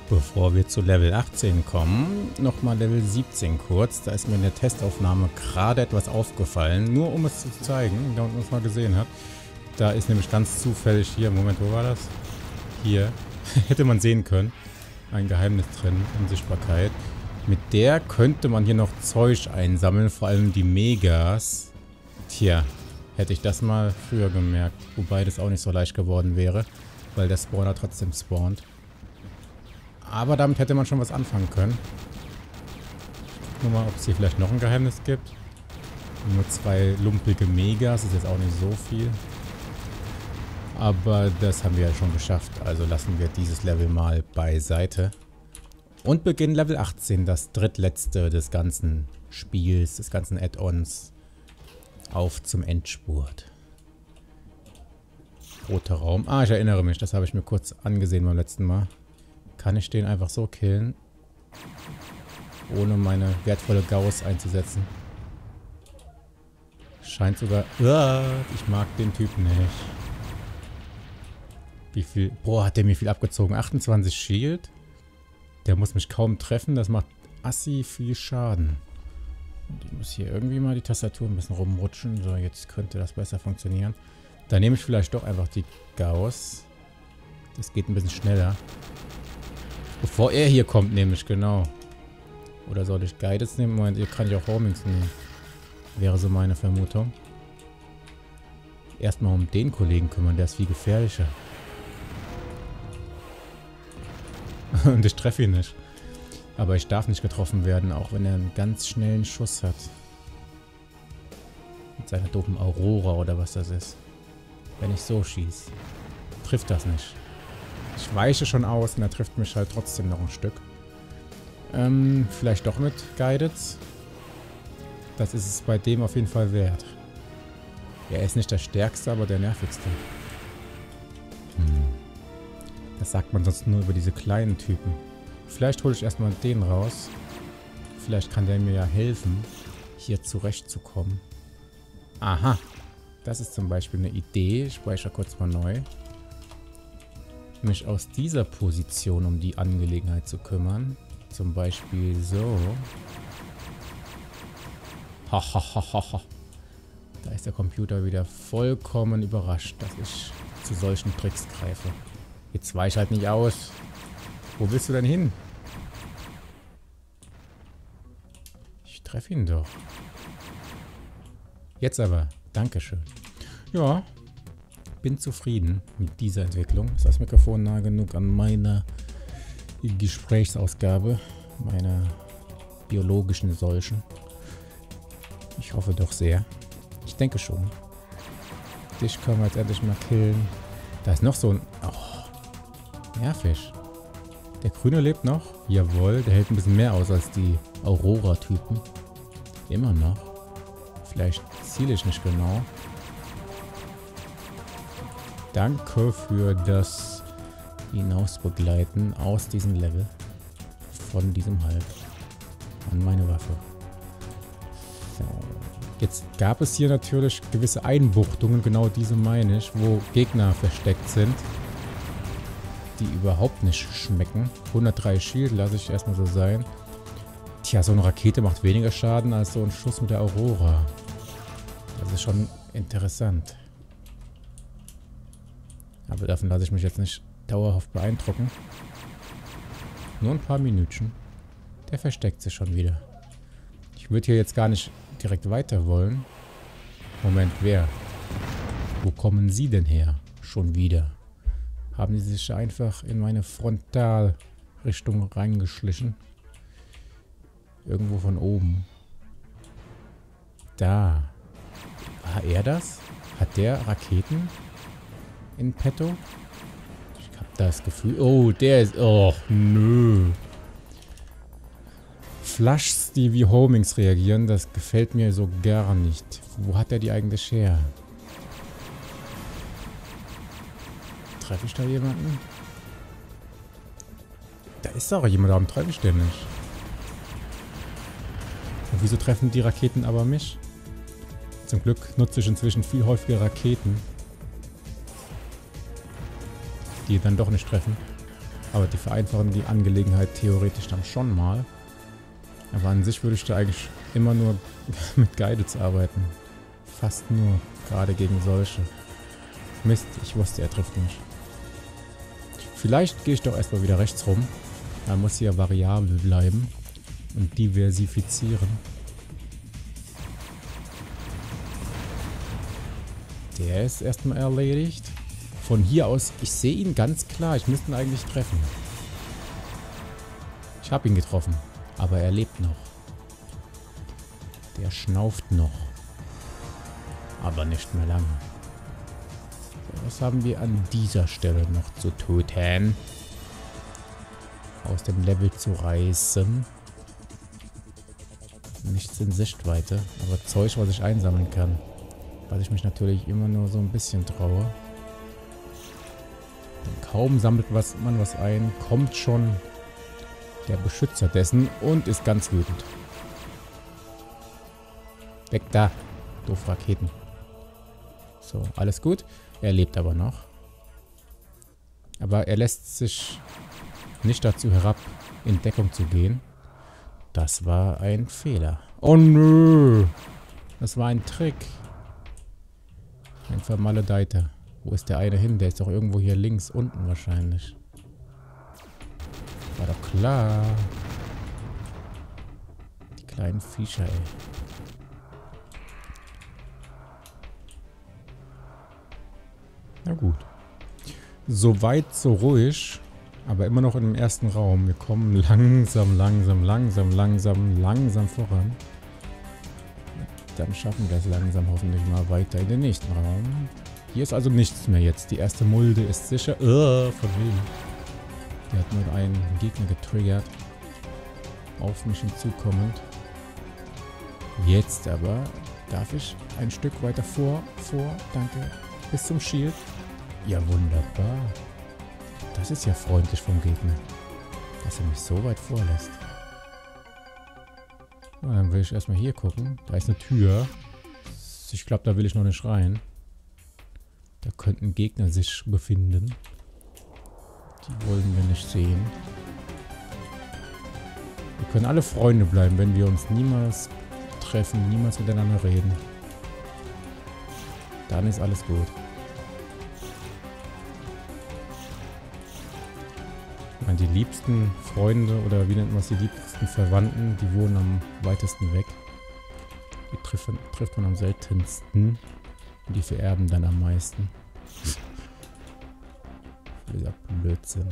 Bevor wir zu Level 18 kommen, nochmal Level 17 kurz. Da ist mir in der Testaufnahme gerade etwas aufgefallen, nur um es zu zeigen, damit man es mal gesehen hat. Da ist nämlich ganz zufällig hier, Moment, wo war das? Hier, hätte man sehen können, ein Geheimnis drin, Unsichtbarkeit. Mit der könnte man hier noch Zeug einsammeln, vor allem die Megas. Tja, hätte ich das mal früher gemerkt, wobei das auch nicht so leicht geworden wäre, weil der Spawner trotzdem spawnt. Aber damit hätte man schon was anfangen können. Gucken wir mal, ob es hier vielleicht noch ein Geheimnis gibt. Nur 2 lumpige Megas, ist jetzt auch nicht so viel. Aber das haben wir ja schon geschafft, also lassen wir dieses Level mal beiseite. Und beginnen Level 18, das drittletzte des ganzen Spiels, des ganzen Add-ons. Auf zum Endspurt. Roter Raum. Ah, ich erinnere mich, das habe ich mir kurz angesehen beim letzten Mal. Kann ich den einfach so killen, ohne meine wertvolle Gauss einzusetzen? Scheint sogar... ich mag den Typen nicht. Wie viel... Boah, hat der mir viel abgezogen. 28 Shield. Der muss mich kaum treffen. Das macht assi viel Schaden. Und ich muss hier irgendwie mal die Tastatur ein bisschen rumrutschen. So, jetzt könnte das besser funktionieren. Da nehme ich vielleicht doch einfach die Gauss. Das geht ein bisschen schneller. Bevor er hier kommt, nämlich, genau. Oder soll ich Guidance nehmen? Moment, ihr kann ja auch Homings nehmen. Wäre so meine Vermutung. Erstmal um den Kollegen kümmern, der ist viel gefährlicher. Und ich treffe ihn nicht. Aber ich darf nicht getroffen werden, auch wenn er einen ganz schnellen Schuss hat. Mit seiner doofen Aurora oder was das ist. Wenn ich so schieße, trifft das nicht. Ich weiche schon aus und er trifft mich halt trotzdem noch ein Stück. Vielleicht doch mit Guidance. Das ist es bei dem auf jeden Fall wert. Er ist nicht der stärkste, aber der nervigste. Das sagt man sonst nur über diese kleinen Typen. Vielleicht hole ich erstmal den raus. Vielleicht kann der mir ja helfen, hier zurechtzukommen. Aha. Das ist zum Beispiel eine Idee. Ich speichere kurz mal neu. Mich aus dieser Position um die Angelegenheit zu kümmern. Zum Beispiel so. Hahaha. Da ist der Computer wieder vollkommen überrascht, dass ich zu solchen Tricks greife. Jetzt weich halt nicht aus. Wo willst du denn hin? Ich treffe ihn doch. Jetzt aber. Dankeschön. Ja. Bin zufrieden mit dieser Entwicklung. Ist das Mikrofon nah genug an meiner Gesprächsausgabe? Meiner biologischen solchen? Ich hoffe doch sehr. Ich denke schon. Dich können wir jetzt endlich mal killen. Da ist noch so ein... Oh, nervig. Der Grüne lebt noch. Jawohl, der hält ein bisschen mehr aus als die Aurora-Typen. Immer noch. Vielleicht ziele ich nicht genau. Danke für das Hinausbegleiten aus diesem Level. Von diesem Halt. An meine Waffe. So. Jetzt gab es hier natürlich gewisse Einbuchtungen, genau diese meine ich, wo Gegner versteckt sind, die überhaupt nicht schmecken. 103 Shield lasse ich erstmal so sein. Tja, so eine Rakete macht weniger Schaden als so ein Schuss mit der Aurora. Das ist schon interessant. Aber davon lasse ich mich jetzt nicht dauerhaft beeindrucken. Nur ein paar Minütchen. Der versteckt sich schon wieder. Ich würde hier jetzt gar nicht direkt weiter wollen. Moment, wer? Wo kommen Sie denn her? Schon wieder. Haben Sie sich einfach in meine Frontalrichtung reingeschlichen? Irgendwo von oben. Da. War er das? Hat der Raketen in petto? Ich habe das Gefühl... Oh, der ist... Oh, nö. Flushs, die wie Homings reagieren, das gefällt mir so gar nicht. Wo hat er die eigentlich her? Treffe ich da jemanden? Da ist doch jemand, warum treffe ich den nicht? Und wieso treffen die Raketen aber mich? Zum Glück nutze ich inzwischen viel häufiger Raketen, die dann doch nicht treffen. Aber die vereinfachen die Angelegenheit theoretisch dann schon mal. Aber an sich würde ich da eigentlich immer nur mit Guideds arbeiten. Fast nur. Gerade gegen solche. Mist, ich wusste, er trifft mich. Vielleicht gehe ich doch erstmal wieder rechts rum. Man muss hier variabel bleiben. Und diversifizieren. Der ist erstmal erledigt. Von hier aus, ich sehe ihn ganz klar. Ich müsste ihn eigentlich treffen. Ich habe ihn getroffen. Aber er lebt noch. Der schnauft noch. Aber nicht mehr lange. So, was haben wir an dieser Stelle noch zu tun? Aus dem Level zu reißen. Nichts in Sichtweite. Aber Zeug, was ich einsammeln kann. Was ich mich natürlich immer nur so ein bisschen traue. Denn kaum sammelt man was ein, kommt schon der Beschützer dessen und ist ganz wütend. Weg da, doof Raketen. So, alles gut. Er lebt aber noch. Aber er lässt sich nicht dazu herab, in Deckung zu gehen. Das war ein Fehler. Oh nö! Das war ein Trick. Ein Vermaledeiter. Wo ist der eine hin? Der ist doch irgendwo hier links unten wahrscheinlich. War doch klar. Die kleinen Viecher, ey. Na gut. So weit, so ruhig. Aber immer noch in dem ersten Raum. Wir kommen langsam voran. Dann schaffen wir das langsam hoffentlich mal weiter in den nächsten Raum. Hier ist also nichts mehr jetzt. Die erste Mulde ist sicher. Von wem? Der hat nur einen Gegner getriggert. Auf mich hinzukommend. Jetzt aber darf ich ein Stück weiter vor. Danke. Bis zum Shield. Ja, wunderbar. Das ist ja freundlich vom Gegner. Dass er mich so weit vorlässt. Na, dann will ich erstmal hier gucken. Da ist eine Tür. Ich glaube, da will ich noch nicht rein. Da könnten Gegner sich befinden. Die wollen wir nicht sehen. Wir können alle Freunde bleiben, wenn wir uns niemals treffen, niemals miteinander reden. Dann ist alles gut. Ich meine, die liebsten Freunde oder wie nennt man es, die liebsten Verwandten, die wohnen am weitesten weg. Die trifft man am seltensten. Und die vererben dann am meisten. Dieser Blödsinn.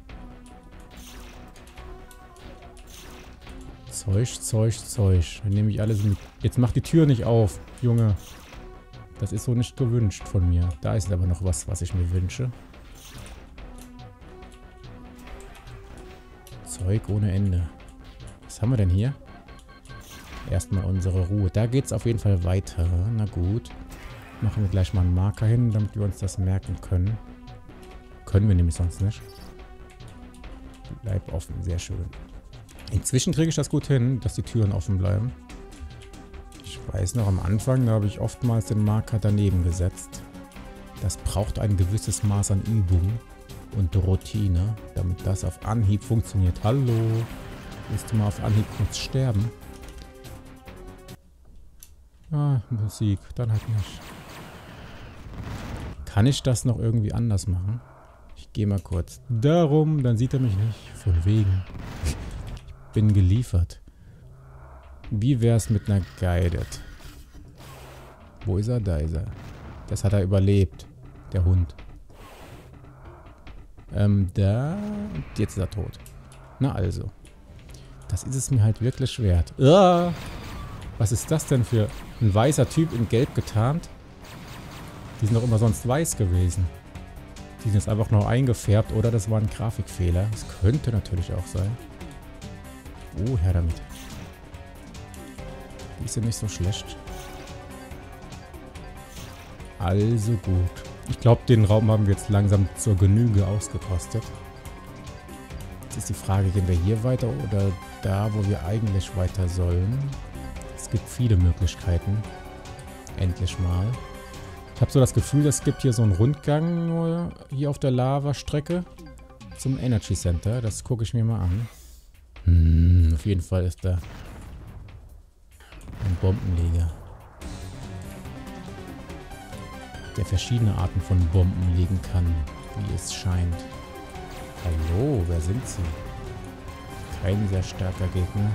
Zeug. Dann nehme ich alles mit. Jetzt mach die Tür nicht auf, Junge. Das ist so nicht gewünscht von mir. Da ist aber noch was ich mir wünsche. Zeug ohne Ende. Was haben wir denn hier? Erstmal unsere Ruhe. Da geht es auf jeden Fall weiter. Na gut. Machen wir gleich mal einen Marker hin, damit wir uns das merken können. Können wir nämlich sonst nicht. Bleib offen. Sehr schön. Inzwischen kriege ich das gut hin, dass die Türen offen bleiben. Ich weiß noch, am Anfang, da habe ich oftmals den Marker daneben gesetzt. Das braucht ein gewisses Maß an Übung und Routine, damit das auf Anhieb funktioniert. Hallo, willst du mal auf Anhieb kurz sterben? Ah, Musik, dann halt nicht. Kann ich das noch irgendwie anders machen? Ich gehe mal kurz darum, dann sieht er mich nicht. Von wegen. Ich bin geliefert. Wie wär's mit einer Guided? Wo ist er? Da ist er. Das hat er überlebt. Der Hund. Da. Und jetzt ist er tot. Na also. Das ist es mir halt wirklich wert. Was ist das denn für ein weißer Typ in Gelb getarnt? Die sind doch immer sonst weiß gewesen. Die sind jetzt einfach nur eingefärbt oder das war ein Grafikfehler. Das könnte natürlich auch sein. Oh, her damit. Die ist ja nicht so schlecht. Also gut. Ich glaube, den Raum haben wir jetzt langsam zur Genüge ausgekostet. Jetzt ist die Frage, gehen wir hier weiter oder da, wo wir eigentlich weiter sollen? Es gibt viele Möglichkeiten. Endlich mal. Ich habe so das Gefühl, es gibt hier so einen Rundgang hier auf der Lavastrecke. zum Energy Center. Das gucke ich mir mal an. Auf jeden Fall ist da ein Bombenleger, der verschiedene Arten von Bomben legen kann, wie es scheint. Hallo, wer sind Sie? Kein sehr starker Gegner.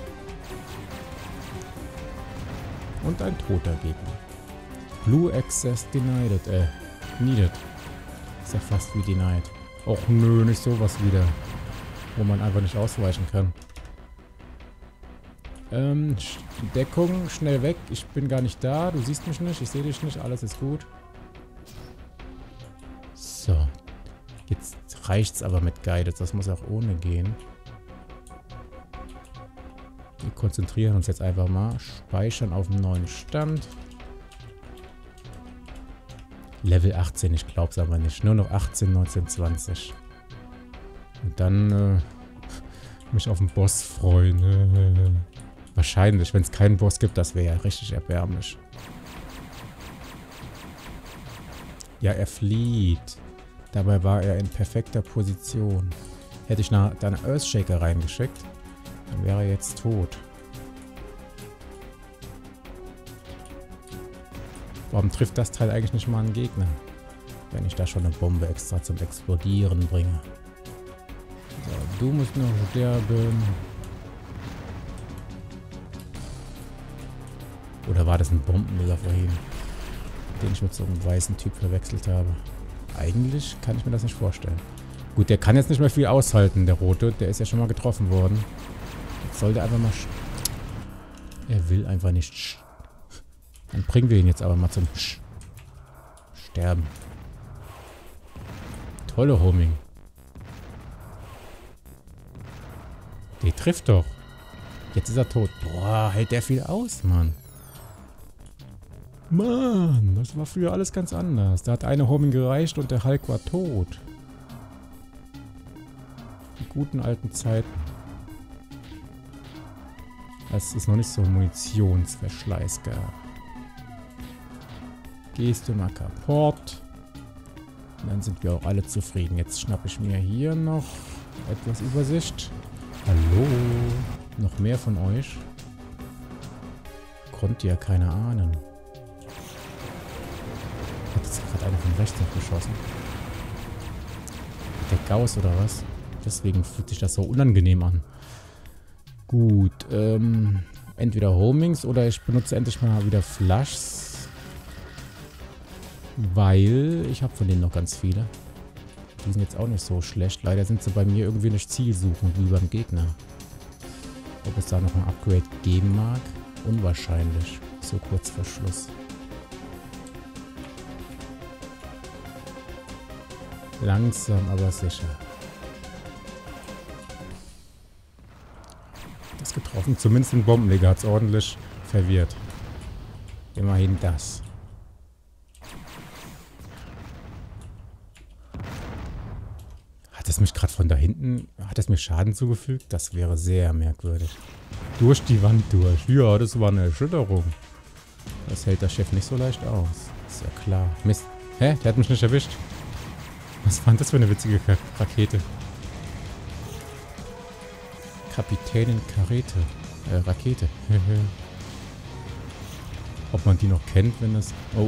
Und ein toter Gegner. Blue Access denied. Needed. Ist ja fast wie denied. Och nö, nicht sowas wieder. Wo man einfach nicht ausweichen kann. Deckung, schnell weg. Ich bin gar nicht da. Du siehst mich nicht. Ich sehe dich nicht. Alles ist gut. So. Jetzt reicht's aber mit Guided. Das muss auch ohne gehen. Wir konzentrieren uns jetzt einfach mal. Speichern auf dem neuen Stand. Level 18, ich glaub's aber nicht. Nur noch 18, 19, 20. Und dann mich auf den Boss freuen. Wahrscheinlich, wenn es keinen Boss gibt, das wäre ja richtig erbärmlich. Ja, er flieht. Dabei war er in perfekter Position. Hätte ich nach deiner Earthshaker reingeschickt, dann wäre er jetzt tot. Warum trifft das Teil eigentlich nicht mal einen Gegner? Wenn ich da schon eine Bombe extra zum Explodieren bringe. So, du musst noch sterben. Oder war das ein Bombenleger vorhin, den ich mit so einem weißen Typ verwechselt habe? Eigentlich kann ich mir das nicht vorstellen. Gut, der kann jetzt nicht mehr viel aushalten, der Rote. Der ist ja schon mal getroffen worden. Jetzt soll der einfach mal... Er will einfach nicht... Dann bringen wir ihn jetzt aber mal zum Sterben. Tolle Homing. Der trifft doch. Jetzt ist er tot. Boah, hält der viel aus, Mann. Mann, das war früher alles ganz anders. Da hat eine Homing gereicht und der Hulk war tot. Die guten alten Zeiten. Es ist noch nicht so ein Munitionsverschleiß gab. Gehst du mal kaputt. Und dann sind wir auch alle zufrieden. Jetzt schnappe ich mir hier noch etwas Übersicht. Hallo. Noch mehr von euch? Konnte ja keiner ahnen. Hat jetzt gerade einer von rechts noch geschossen. Der Gauss oder was? Deswegen fühlt sich das so unangenehm an. Gut, entweder Homings oder ich benutze endlich mal wieder Flushs. Weil ich habe von denen noch ganz viele. Die sind jetzt auch nicht so schlecht. Leider sind sie bei mir irgendwie nicht zielsuchend wie beim Gegner. Ob es da noch ein Upgrade geben mag? Unwahrscheinlich. So kurz vor Schluss. Langsam, aber sicher. Das getroffen. Zumindest ein Bombenleger hat es ordentlich verwirrt. Immerhin das. Hat es mich gerade von da hinten... Hat es mir Schaden zugefügt? Das wäre sehr merkwürdig. Durch die Wand durch. Ja, das war eine Erschütterung. Das hält der Chef nicht so leicht aus. Ist ja klar. Mist. Hä? Der hat mich nicht erwischt. Was war denn das für eine witzige Rakete? Kapitänin Rakete. Ob man die noch kennt, wenn das... Oh.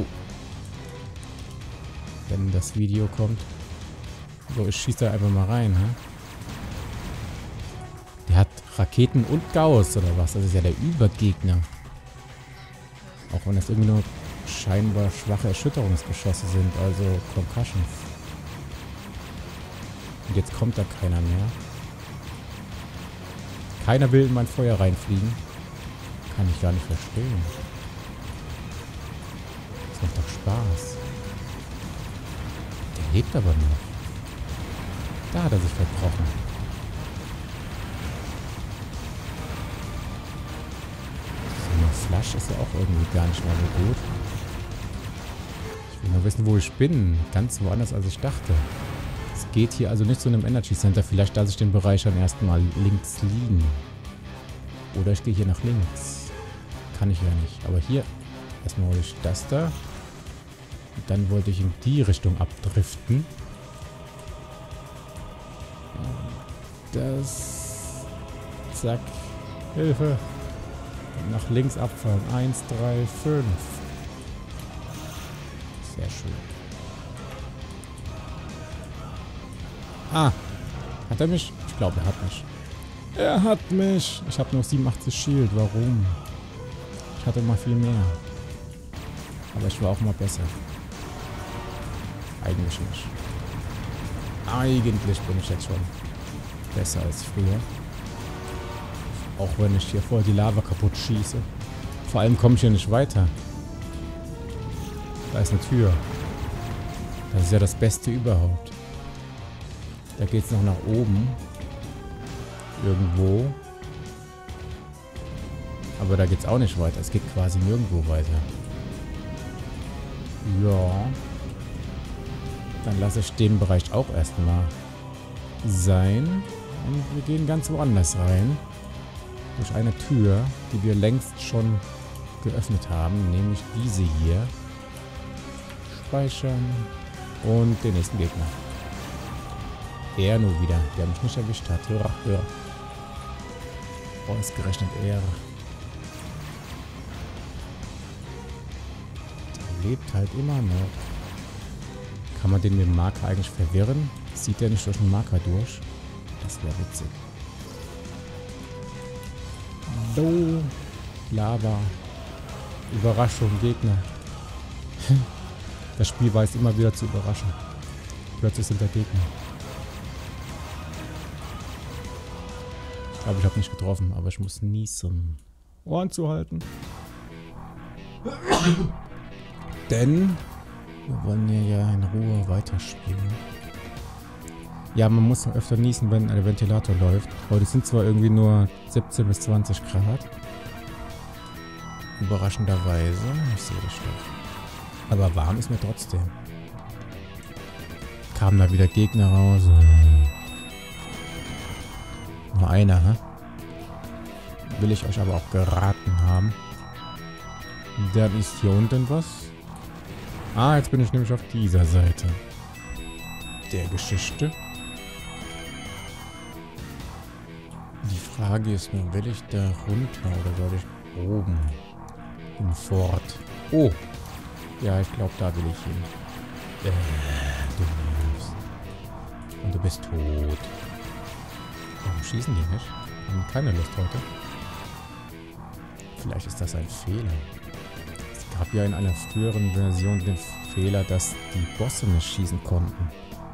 Wenn das Video kommt. So, ich schieße da einfach mal rein, hä? Der hat Raketen und Gauss, oder was? Das ist ja der Übergegner. Auch wenn das irgendwie nur scheinbar schwache Erschütterungsgeschosse sind, also Concussions. Und jetzt kommt da keiner mehr. Keiner will in mein Feuer reinfliegen. Kann ich gar nicht verstehen. Das macht doch Spaß. Der lebt aber noch. Da hat er sich verbrochen. So eine Flasche ist ja auch irgendwie gar nicht mal so gut. Ich will nur wissen, wo ich bin. Ganz woanders, als ich dachte. Es geht hier also nicht zu einem Energy Center. Vielleicht lasse ich den Bereich dann erstmal links liegen. Oder ich gehe hier nach links. Kann ich ja nicht. Aber hier, erstmal hole ich das da. Und dann wollte ich in die Richtung abdriften. das... Zack. Hilfe. Nach links abfallen. 1, 3, 5. Sehr schön. Ah. Hat er mich? Ich glaube, er hat mich. Er hat mich. Ich habe nur 87 Shield. Warum? Ich hatte mal viel mehr. Aber ich war auch mal besser. Eigentlich nicht. Eigentlich bin ich jetzt schon besser als früher. Auch wenn ich hier voll die Lava kaputt schieße. Vor allem komme ich hier nicht weiter. Da ist eine Tür. Das ist ja das Beste überhaupt. Da geht es noch nach oben. Irgendwo. Aber da geht es auch nicht weiter. Es geht quasi nirgendwo weiter. Ja. Dann lasse ich den Bereich auch erstmal sein. Und wir gehen ganz woanders rein. Durch eine Tür, die wir längst schon geöffnet haben. Nämlich diese hier. Speichern. Und den nächsten Gegner. Er nur wieder, der mich nicht erwischt hat. Hör. Ausgerechnet er. Der lebt halt immer noch. Kann man den mit dem Marker eigentlich verwirren? Sieht der nicht durch den Marker durch? Das wäre witzig. So. Lava. Überraschung, Gegner. Das Spiel weiß immer wieder zu überraschen. Plötzlich sind da Gegner. Ich glaube, ich habe nicht getroffen, aber ich muss niesen. Ohren zu halten. Denn wir wollen hier ja in Ruhe weiterspielen. Ja, man muss öfter niesen, wenn ein Ventilator läuft. Heute sind zwar irgendwie nur 17 bis 20 Grad. Überraschenderweise. Ich sehe das doch. Aber warm ist mir trotzdem. Kamen da wieder Gegner raus. Nur einer, hä? Will ich euch aber auch geraten haben. Dann ist hier unten was. Ah, jetzt bin ich nämlich auf dieser Seite der Geschichte. Die Frage ist nur, will ich da runter oder soll ich oben im Fort? Oh! Ja, ich glaube, da will ich hin. Du lebst. Und du bist tot. Warum schießen die nicht? Haben keine Lust heute. Vielleicht ist das ein Fehler. Es gab ja in einer früheren Version den Fehler, dass die Bosse nicht schießen konnten.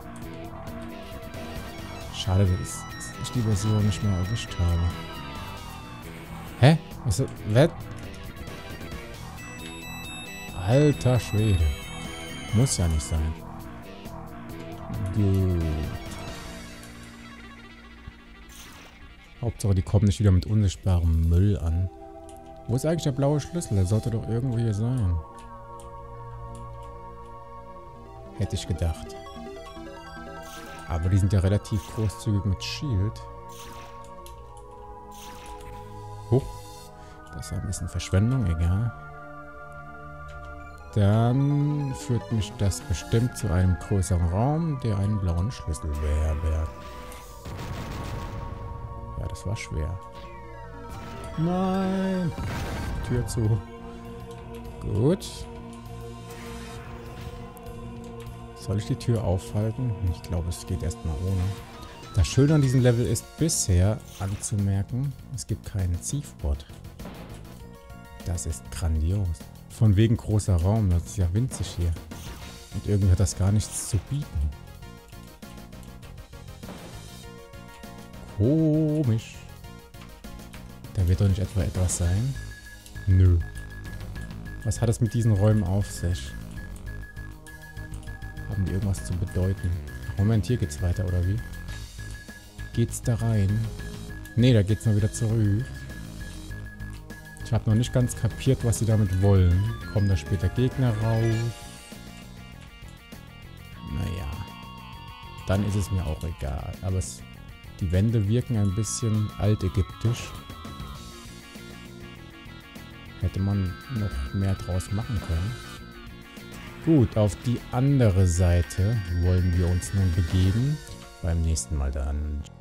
Schade, dass ich die Version nicht mehr erwischt habe. Hä? Was? Alter Schwede. Muss ja nicht sein. Gut. Hauptsache, die kommen nicht wieder mit unsichtbarem Müll an. Wo ist eigentlich der blaue Schlüssel? Der sollte doch irgendwo hier sein. Hätte ich gedacht. Aber die sind ja relativ großzügig mit Shield. Huch. Das war ein bisschen Verschwendung, egal. Dann führt mich das bestimmt zu einem größeren Raum, der einen blauen Schlüssel beherbergt. Ja, das war schwer. Nein! Tür zu. Gut. Soll ich die Tür aufhalten? Ich glaube, es geht erstmal ohne. Das Schöne an diesem Level ist bisher anzumerken, es gibt keinen Ziefbot. Das ist grandios. Von wegen großer Raum, das ist ja winzig hier. Und irgendwie hat das gar nichts zu bieten. Komisch. Da wird doch nicht etwa etwas sein? Nö. Was hat es mit diesen Räumen auf sich? Haben die irgendwas zu bedeuten? Moment, hier geht's weiter, oder wie? Geht's da rein? Nee, da geht's mal wieder zurück. Ich habe noch nicht ganz kapiert, was sie damit wollen. Kommen da später Gegner raus? Naja. Dann ist es mir auch egal. Aber die Wände wirken ein bisschen altägyptisch. Hätte man noch mehr draus machen können. Gut, auf die andere Seite wollen wir uns nun begeben. Beim nächsten Mal dann.